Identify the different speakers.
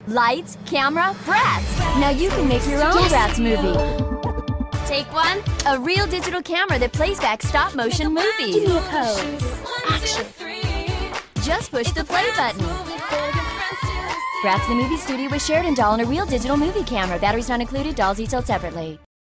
Speaker 1: Lights, camera, Bratz! Now you can make your own Bratz movie. Take one. A real digital camera that plays back stop-motion movies.
Speaker 2: Give me a pose. Action.
Speaker 1: Just push the play button. Bratz the movie studio with Sheridan doll and a real digital movie camera. Batteries not included, dolls each sold separately.